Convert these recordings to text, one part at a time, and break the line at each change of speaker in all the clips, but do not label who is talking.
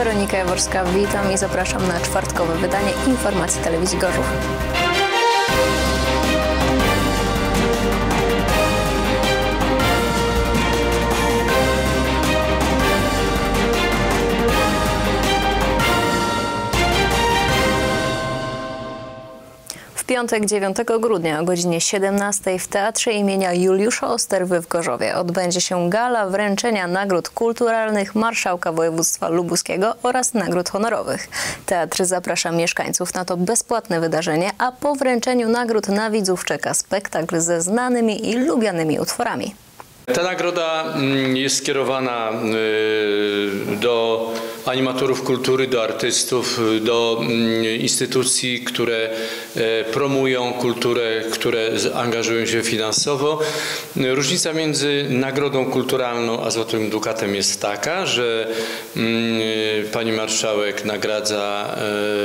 Weronika Jaworska, witam i zapraszam na czwartkowe wydanie informacji telewizji Gorzów. W piątek 9 grudnia o godzinie 17 w Teatrze imienia Juliusza Osterwy w Gorzowie odbędzie się gala wręczenia nagród kulturalnych Marszałka Województwa Lubuskiego oraz nagród honorowych. Teatr zaprasza mieszkańców na to bezpłatne wydarzenie, a po wręczeniu nagród na widzów czeka spektakl ze znanymi i lubianymi utworami.
Ta nagroda jest skierowana do animatorów kultury, do artystów, do instytucji, które promują kulturę, które angażują się finansowo. Różnica między nagrodą kulturalną a Złotym Dukatem jest taka, że pani marszałek nagradza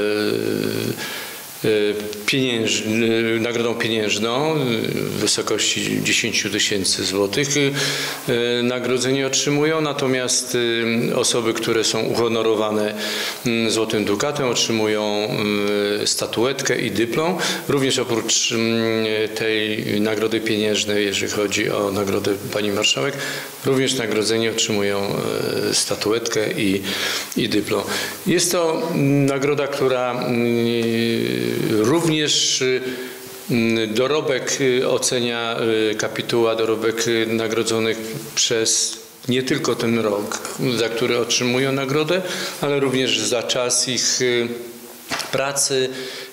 nagrodą pieniężną w wysokości 10 000 złotych nagrodzenie otrzymują, natomiast osoby, które są uhonorowane Złotym Dukatem, otrzymują statuetkę i dyplom. Również oprócz tej nagrody pieniężnej, jeżeli chodzi o nagrodę pani marszałek, również nagrodzenie otrzymują statuetkę i dyplom. Jest to nagroda, która również dorobek ocenia kapituła, dorobek nagrodzonych przez nie tylko ten rok, za który otrzymują nagrodę, ale również za czas ich pracy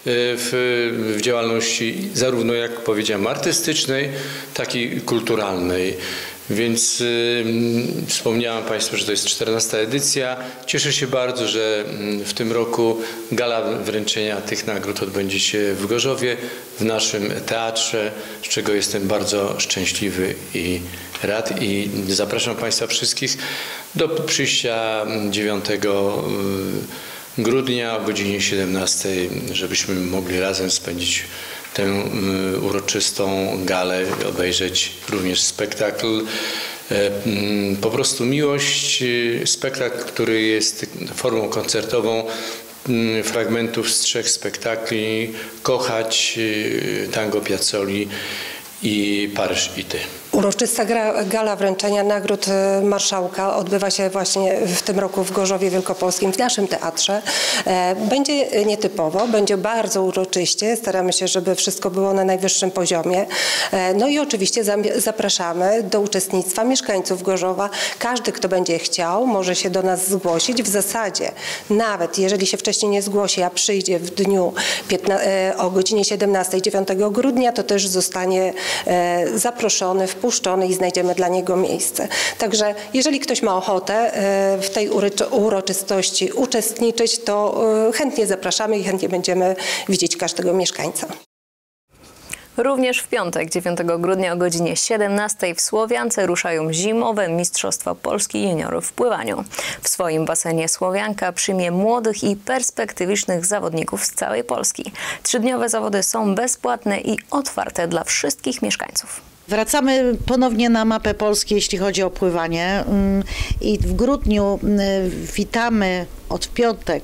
w działalności zarówno, jak powiedziałem, artystycznej, tak i kulturalnej. Więc wspomniałem Państwu, że to jest 14. edycja. Cieszę się bardzo, że w tym roku gala wręczenia tych nagród odbędzie się w Gorzowie, w naszym teatrze, z czego jestem bardzo szczęśliwy i rad. I zapraszam Państwa wszystkich do przyjścia 9 grudnia o godzinie 17, żebyśmy mogli razem spędzić tę uroczystą galę, obejrzeć również spektakl Po prostu Miłość, spektakl, który jest formą koncertową fragmentów z 3 spektakli: Kochać, Tango Piazzoli i Paryż i ty.
Uroczysta gala wręczenia nagród marszałka odbywa się właśnie w tym roku w Gorzowie Wielkopolskim, w naszym teatrze. Będzie nietypowo, będzie bardzo uroczyście. Staramy się, żeby wszystko było na najwyższym poziomie. No i oczywiście zapraszamy do uczestnictwa mieszkańców Gorzowa. Każdy, kto będzie chciał, może się do nas zgłosić. W zasadzie nawet jeżeli się wcześniej nie zgłosi, a przyjdzie w dniu o godzinie 17, 9 grudnia, to też zostanie zaproszony, wpuszczony i znajdziemy dla niego miejsce. Także jeżeli ktoś ma ochotę w tej uroczystości uczestniczyć, to chętnie zapraszamy i chętnie będziemy widzieć każdego mieszkańca.
Również w piątek 9 grudnia o godzinie 17 w Słowiance ruszają zimowe Mistrzostwa Polski juniorów w pływaniu. W swoim basenie Słowianka przyjmie młodych i perspektywicznych zawodników z całej Polski. 3-dniowe zawody są bezpłatne i otwarte dla wszystkich mieszkańców.
Wracamy ponownie na mapę Polski, jeśli chodzi o pływanie, i w grudniu witamy w piątek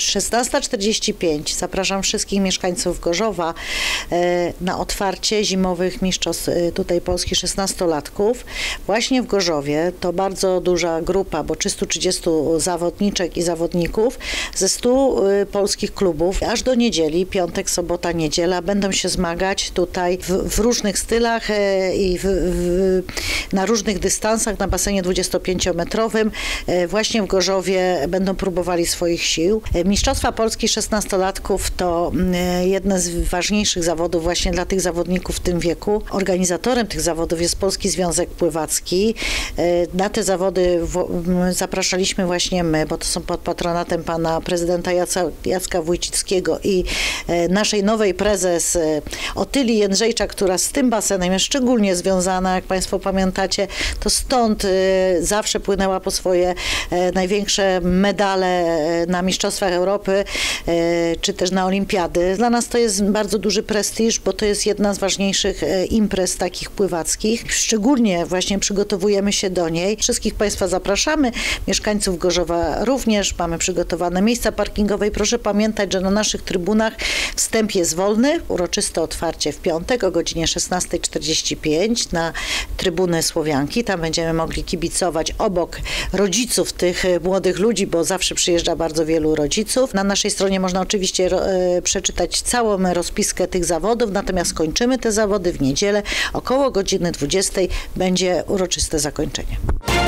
16:45. Zapraszam wszystkich mieszkańców Gorzowa na otwarcie zimowych mistrzostw tutaj Polski 16-latków. Właśnie w Gorzowie to bardzo duża grupa, bo 330 zawodniczek i zawodników ze 100 polskich klubów. Aż do niedzieli, piątek, sobota, niedziela, będą się zmagać tutaj w różnych stylach i na różnych dystansach na basenie 25-metrowym. Właśnie w Gorzowie będą próbowali swoich sił. Mistrzostwa Polski 16-latków to jedne z ważniejszych zawodów właśnie dla tych zawodników w tym wieku. Organizatorem tych zawodów jest Polski Związek Pływacki. Na te zawody zapraszaliśmy właśnie my, bo to są pod patronatem pana prezydenta Jacka Wójcickiego i naszej nowej prezes Otylii Jędrzejczak, która z tym basenem jest szczególnie związana, jak Państwo pamiętacie, to stąd zawsze płynęła po swoje największe medale na Mistrzostwach Europy, czy też na Olimpiady. Dla nas to jest bardzo duży prestiż, bo to jest jedna z ważniejszych imprez takich pływackich. Szczególnie właśnie przygotowujemy się do niej. Wszystkich Państwa zapraszamy, mieszkańców Gorzowa również. Mamy przygotowane miejsca parkingowe i proszę pamiętać, że na naszych trybunach wstęp jest wolny. Uroczyste otwarcie w piątek o godzinie 16:45 na trybuny Słowianki. Tam będziemy mogli kibicować obok rodziców tych młodych ludzi, bo zawsze przyjeżdża bardzo wielu rodziców. Na naszej stronie można oczywiście przeczytać całą rozpiskę tych zawodów, natomiast kończymy te zawody w niedzielę. Około godziny 20 będzie uroczyste zakończenie.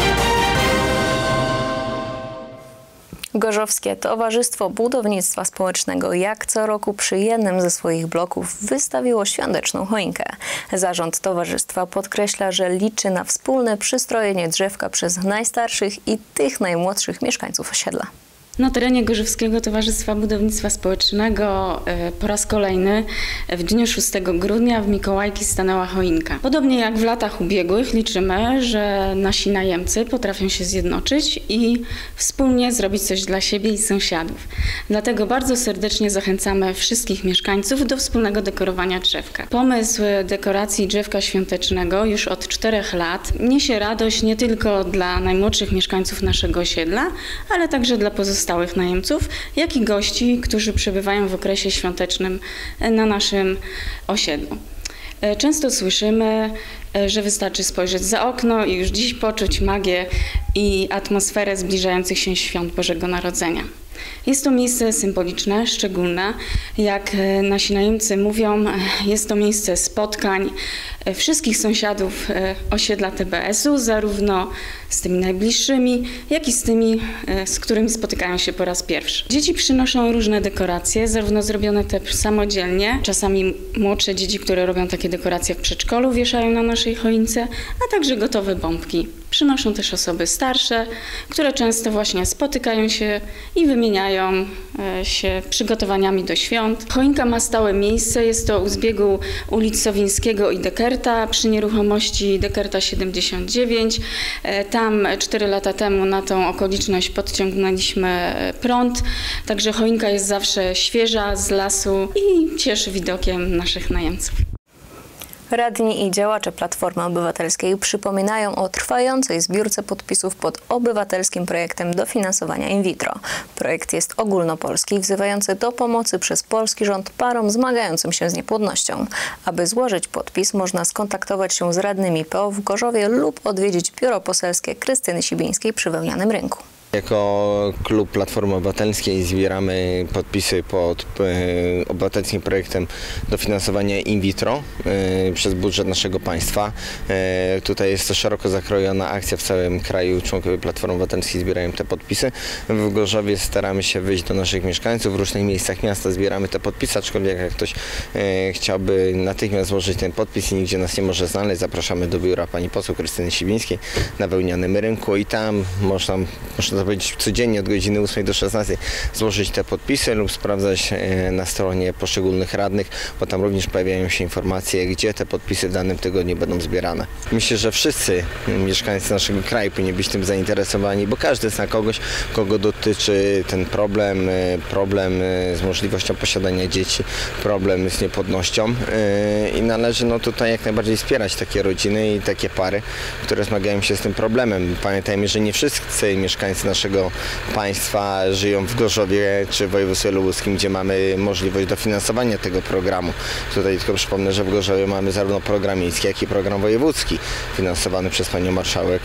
Gorzowskie Towarzystwo Budownictwa Społecznego jak co roku przy jednym ze swoich bloków wystawiło świąteczną choinkę. Zarząd towarzystwa podkreśla, że liczy na wspólne przystrojenie drzewka przez najstarszych i tych najmłodszych mieszkańców osiedla.
Na terenie Gorzowskiego Towarzystwa Budownictwa Społecznego po raz kolejny w dniu 6 grudnia w Mikołajki stanęła choinka. Podobnie jak w latach ubiegłych liczymy, że nasi najemcy potrafią się zjednoczyć i wspólnie zrobić coś dla siebie i sąsiadów. Dlatego bardzo serdecznie zachęcamy wszystkich mieszkańców do wspólnego dekorowania drzewka. Pomysł dekoracji drzewka świątecznego już od 4 lat niesie radość nie tylko dla najmłodszych mieszkańców naszego osiedla, ale także dla pozostałych najemców, jak i gości, którzy przebywają w okresie świątecznym na naszym osiedlu. Często słyszymy, że wystarczy spojrzeć za okno i już dziś poczuć magię i atmosferę zbliżających się świąt Bożego Narodzenia. Jest to miejsce symboliczne, szczególne. Jak nasi najemcy mówią, jest to miejsce spotkań wszystkich sąsiadów osiedla TBS-u, zarówno z tymi najbliższymi, jak i z tymi, z którymi spotykają się po raz pierwszy. Dzieci przynoszą różne dekoracje, zarówno zrobione te samodzielnie, czasami młodsze dzieci, które robią takie dekoracje w przedszkolu, wieszają na naszej choince, a także gotowe bombki. Przynoszą też osoby starsze, które często właśnie spotykają się i wymieniają się przygotowaniami do świąt. Choinka ma stałe miejsce, jest to u zbiegu ulic Sowińskiego i Dekerta przy nieruchomości Dekerta 79. Tam 4 lata temu na tą okoliczność podciągnęliśmy prąd, także choinka jest zawsze świeża z lasu i cieszy widokiem naszych najemców.
Radni i działacze Platformy Obywatelskiej przypominają o trwającej zbiórce podpisów pod obywatelskim projektem dofinansowania in vitro. Projekt jest ogólnopolski, wzywający do pomocy przez polski rząd parom zmagającym się z niepłodnością. Aby złożyć podpis, można skontaktować się z radnymi PO w Gorzowie lub odwiedzić biuro poselskie Krystyny Sibińskiej przy Wełnianym Rynku.
Jako klub Platformy Obywatelskiej zbieramy podpisy pod obywatelskim projektem dofinansowania in vitro przez budżet naszego państwa. Tutaj jest to szeroko zakrojona akcja w całym kraju. Członkowie Platformy Obywatelskiej zbierają te podpisy. W Gorzowie staramy się wyjść do naszych mieszkańców. W różnych miejscach miasta zbieramy te podpisy, aczkolwiek jak ktoś chciałby natychmiast złożyć ten podpis i nigdzie nas nie może znaleźć, zapraszamy do biura pani poseł Krystyny Sibińskiej na Wełnianym Rynku i tam można powiedzieć codziennie od godziny 8 do 16 złożyć te podpisy lub sprawdzać na stronie poszczególnych radnych, bo tam również pojawiają się informacje, gdzie te podpisy w danym tygodniu będą zbierane. Myślę, że wszyscy mieszkańcy naszego kraju powinni być tym zainteresowani, bo każdy zna kogoś, kogo dotyczy ten problem z możliwością posiadania dzieci, problem z niepłodnością i należy tutaj jak najbardziej wspierać takie rodziny i takie pary, które zmagają się z tym problemem. Pamiętajmy, że nie wszyscy mieszkańcy naszego państwa żyją w Gorzowie czy w województwie lubuskim, gdzie mamy możliwość dofinansowania tego programu. Tutaj tylko przypomnę, że w Gorzowie mamy zarówno program miejski, jak i program wojewódzki finansowany przez panią marszałek.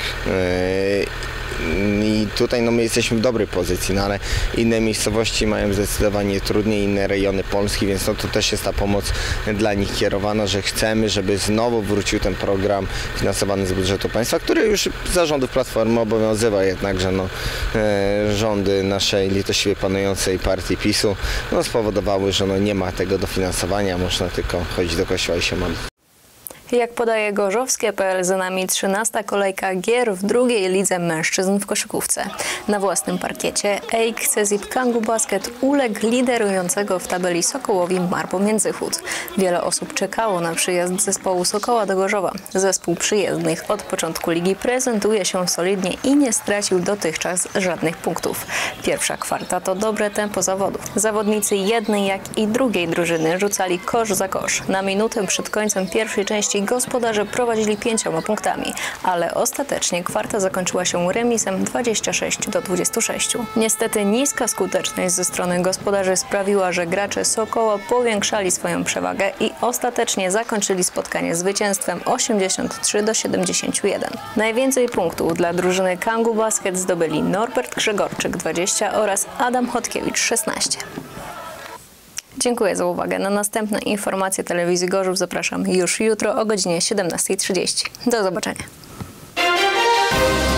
I tutaj my jesteśmy w dobrej pozycji, ale inne miejscowości mają zdecydowanie trudniej, inne rejony Polski, więc to też jest ta pomoc dla nich kierowana, że chcemy, żeby znowu wrócił ten program finansowany z budżetu państwa, który już za rządów Platformy obowiązywał, jednakże rządy naszej litościwie panującej partii PiS-u spowodowały, że nie ma tego dofinansowania, można tylko chodzić do kościoła i się modlić.
Jak podaje gorzowskie.pl, za nami 13. kolejka gier w drugiej lidze mężczyzn w koszykówce. Na własnym parkiecie EIK Cezip Kangu Basket uległ liderującego w tabeli Sokołowi Marbo Międzychód. Wiele osób czekało na przyjazd zespołu Sokoła do Gorzowa. Zespół przyjezdnych od początku ligi prezentuje się solidnie i nie stracił dotychczas żadnych punktów. Pierwsza kwarta to dobre tempo zawodów. Zawodnicy jednej jak i drugiej drużyny rzucali kosz za kosz. Na minutę przed końcem pierwszej części gospodarze prowadzili 5 punktami, ale ostatecznie kwarta zakończyła się remisem 26-26. Niestety niska skuteczność ze strony gospodarzy sprawiła, że gracze Sokoła powiększali swoją przewagę i ostatecznie zakończyli spotkanie zwycięstwem 83-71. Najwięcej punktów dla drużyny Kangu Basket zdobyli Norbert Grzegorczyk 20 oraz Adam Chodkiewicz 16. Dziękuję za uwagę. Na następne informacje telewizji Gorzów zapraszam już jutro o godzinie 17:30. Do zobaczenia.